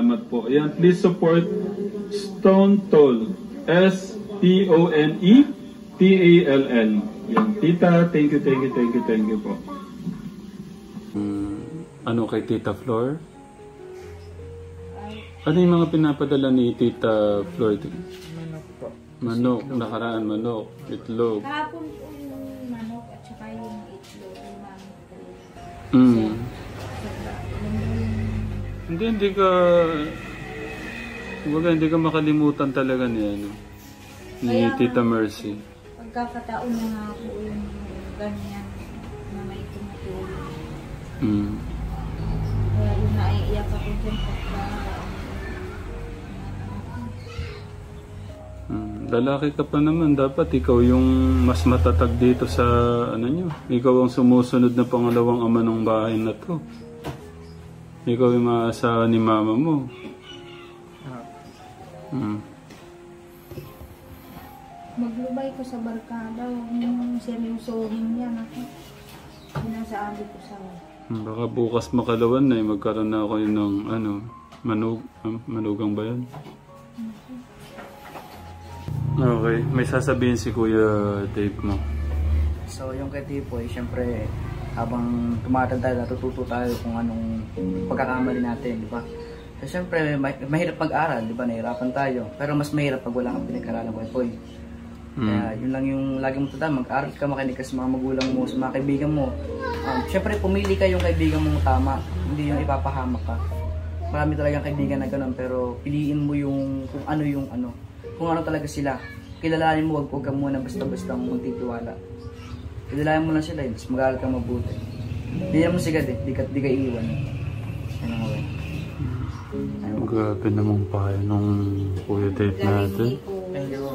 salamat po. Ayan, please support Stone Toll. STONETALL. Yan, tita, thank you po. Ano kay Tita Flor? Ano yung mga pinapadala ni Tita Flor? Manok po. Manok, nakaraan manok, itlog. Kahapon po yung manok at saka yung itlog, yung manok po. Hindi ka makalimutan talaga ni ni Tita Mercy. Pagkakataon na nga po yung ganyan na may tumutulong. Kaya yung naiiyak ako dyan pagka lalaki ka pa naman, dapat ikaw yung mas matatag dito sa nyo. Ikaw ang sumusunod na pangalawang ama ng bahay na to. Ikaw yung maasahan ni mama mo. Maglubay ko sa barkada, yung seryosohin niya. Sinasabi ko sa baka bukas makalawan na magkaroon na ako ng manugang ba yan? Okay, may sasabihin si Kuya Dave mo. So yung kay Tipoy, syempre habang tumatanda natututo tayo kung anong pagkakamali natin, di ba? So syempre mahirap mag-aral, di ba? Nahirapan tayo. Pero mas mahirap pag wala kang pinag-aralan ko, Tipoy. Kaya yun lang yung lagi mo tanda, mag-aral ka, makinig ka sa mga magulang mo, sa mga kaibigan mo. Syempre pumili ka yung kaibigan mo tama, hindi yung ipapahamak ka. Marami talagang kaibigan na ganun, pero piliin mo yung kung ano talaga sila. Kilalanin mo, wag ka muna basta-basta magtitiwala. Kilalanin mo lang sila, mas mag-aaral ka mabuti. Hindi naman sigad di ka iiwan. Ano nga ba? Grabe namang pahay nung Kuya Dave natin. Thank you.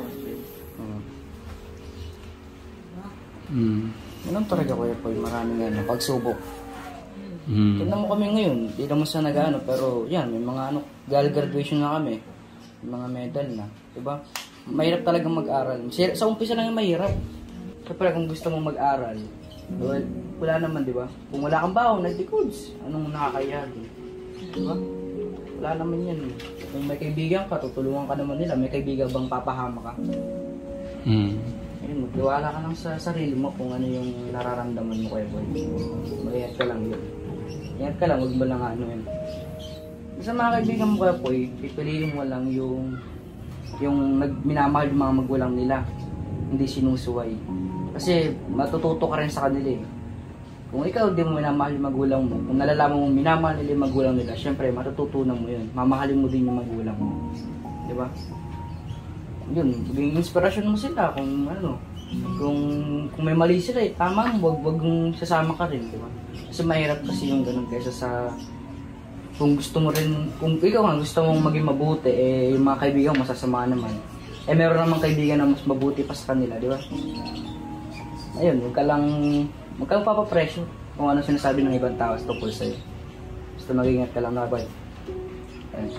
Ganun talaga Kuya Poy, maraming pagsubok. Tignan mo kami ngayon, di naman sa nag-ano, pero yan, may mga graduation na kami. May mga medal na, diba? Mahirap talaga mag-aral. Sa umpisa lang yung mahirap. Siyempre kung gusto mong mag-aral, well, wala naman, diba? Kung wala kang baon, nag-decode, anong nakakaya, diba? Wala naman yan. Kung may kaibigan ka, tutulungan ka naman nila. May kaibigan bang papahama ka? Ayun, magtiwala ka lang sa sarili mo kung ano yung nararamdaman mo Kuya Boy. Mag-ingat ka lang yun. Ingat ka lang, huwag mo lang yun. Sa mga kaibigan mo Kuya Boy, pipiliin mo lang yung minamahal yung mga magulang nila. Hindi sinusuway. Kasi matututo ka rin sa kanila eh. Kung ikaw di mo minamahal yung magulang mo, kung nalalaman mo minamahal nila yung magulang nila, syempre matututunan mo yun. Mamahalin mo din yung magulang mo. Diba? Yun, maging inspirasyon mo sila kung kung may mali sila tama mo, wag sasama ka rin, di ba? Kasi mahirap kasi yung ganun kaysa sa kung gusto mo rin, kung ikaw nga gusto mong maging mabuti, yung mga kaibigan mo sasama naman. Meron namang kaibigan na mas mabuti pa sa kanila, di ba? Ayun, huwag kang papapressure kung ano sinasabi ng ibang tao tungkol sa'yo. Basta mag-ingat ka lang na, boy. Ayun.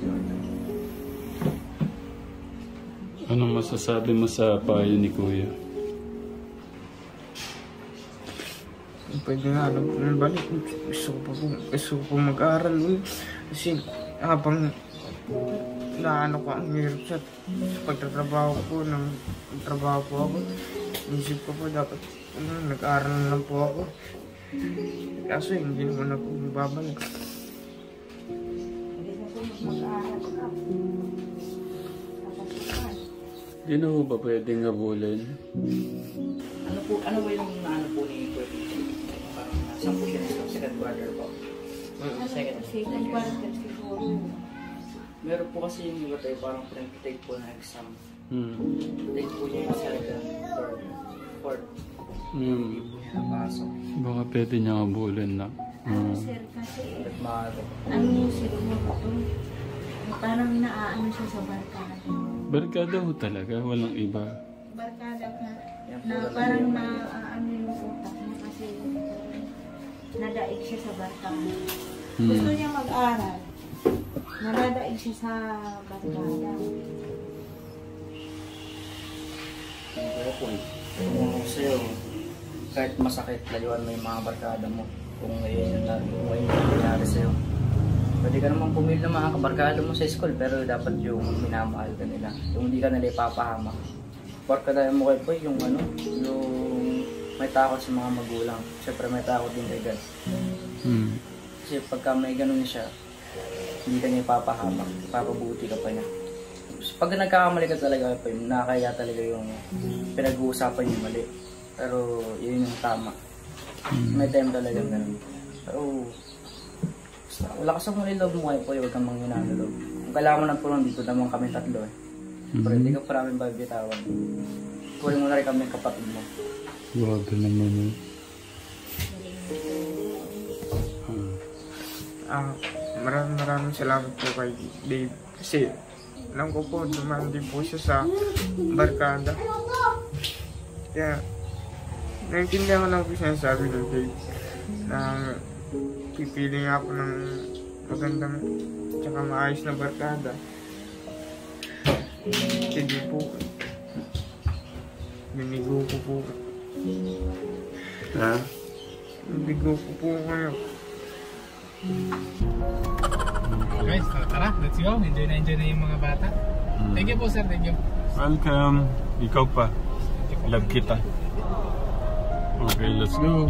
Anong masasabi mo sa payo ni Kuya? Pwede nga balik. Gusto ko po mag-aaral ulit. Kasi habang naano ko ang hirap sa pagtatrabaho ko, nagtrabaho po ako. Isip ko po dapat nag-aaral na lang po ako. Kaso hindi naman ako babalik. Di na ba pwedeng habulin? Ano ba yung po ni Kuya? Parang saan po siya nito? Second quarter po? Second quarter siguro. Meron po kasi yung iba tayo parang take po na exam. Take po niya yung second, third, fourth. Hindi po niya napasok. Baka pwede niya habulin na. Sir, kasi siguro po parang naaano siya sa barkada. Barkada ho talaga, walang iba. Barkada ka na parang ano yung utak niya kasi nadaig siya sa barkada. Gusto niya mag-aral. Nadaig siya sa barkada. Kaya po, kung sa'yo, kahit masakit, layuan mo yung mga barkada mo kung ngayon yung nangyari sa'yo. Pwede ka naman pumili ng mga kabarkada mo sa school, pero dapat yung minamahal ka nila. Yung hindi ka nila ipapahamak. Barkada mo kay Boy, yung ano, yung may takot sa mga magulang. Siyempre may takot din kay God. Kasi pagka may ganun siya, hindi ka niya ipapahamak, ipapabuti ka pa niya. Pag nagkakamali ka talaga, nakakaya talaga yung pinag-uusapan yung mali. Pero yun yung tama. May time talaga ganun. Pero wala ka sa muli loob mo kayo po, huwag kang manghinaan loob. Kung kailangan mo ng tulong, dito naman kami tatlo eh. Pero hindi ka pa namin babitawan. Kunin mo na rin kami kapatid mo. Grabe naman yun. Maraming salamat po kay Dave. Kasi alam ko po, dumaan din po siya sa barkada. Kaya, naiintindihan ko lang po sinasabi ko, Dave, na pipili nga ako ng magandang tsaka maayos na barkada. Sige po, binigo ko po. Ha? Binigo ko po kayo. Guys, tara, let's go. Enjoy na yung mga bata. Thank you po, sir. Thank you. Welcome. Ikaw pa. Love kita. Okay, let's go.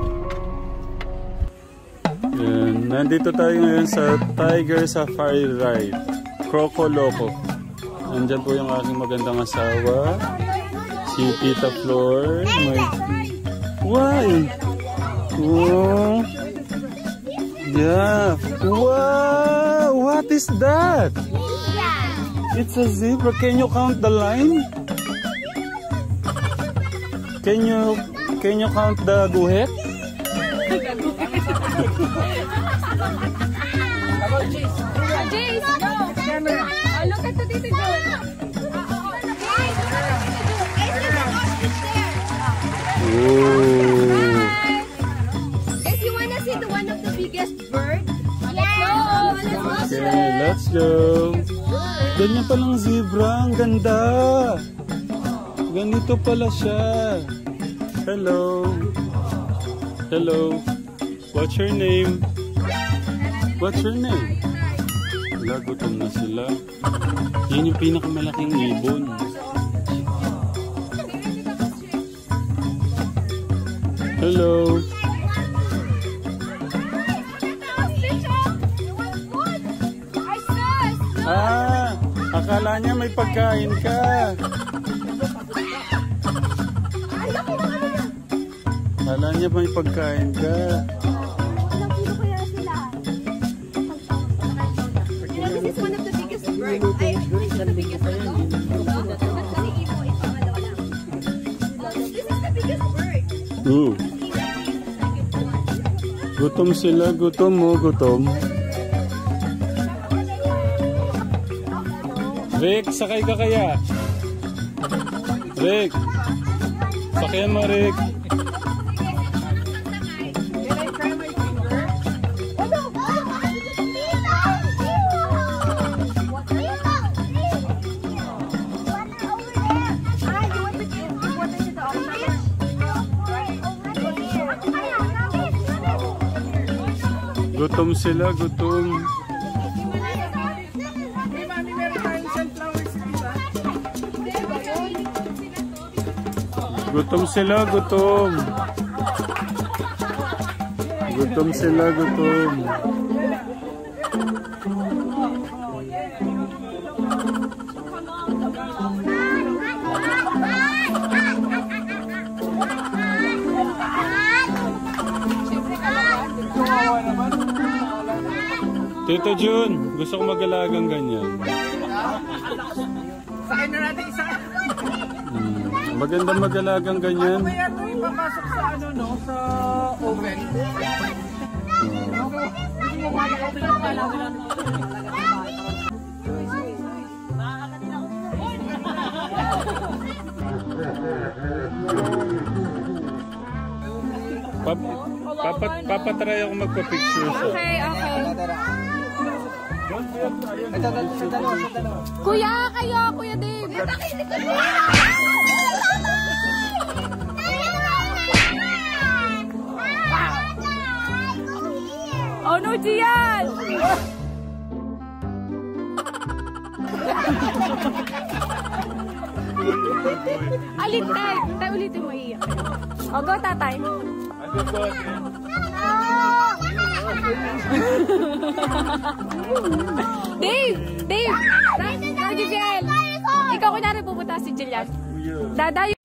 Yan. Nandito tayo ngayon sa Tiger Safari Ride. Croco Loco. Nandyan po yung aking magandang asawa. Si Tita Flor. Why? Oh. Yeah. Wow! What is that? It's a zebra. Can you count the line? Can you count the guhit? Jace, no. Oh, look at the Tito John. Oh. Guys, you wanna see the one of the biggest bird? Okay, let's go. Ganyan palang zebra. Ang ganda. Ganito pala siya. Hello. Hello. What's your name? What's your name? Lagutom na sila. Yan yung pinakamalaking ibon. Hello. Ah, akala niya may pagkain ka. Akala niya may pagkain ka. This is one of the biggest birds. This is the biggest bird. This is the biggest bird. Ooh. Gutom sila, gutom mo, gutom. Rick, sakay ka kaya? Rick, sakayan mo, Rick. Gutom sila, gutom. Gutom sila, gutom. Gutom sila, gutom. Tito Jun, gusto ko mag-alagang ganyan. Sakay na natin isa. Maganda mag-alagang ganyan. Kaya ito ipapasok sa ano no, sa oven. Papatry ako magpa-picture sa. Okay, okay. Kuya, kayo, Kuya Dave. Oh no, Gian! Alin, tay? Tay, ulitin mo iiyak. O, go, tatay. Dave! Dave! Ikaw, kunwari pupunta si Jillian. Dadayo.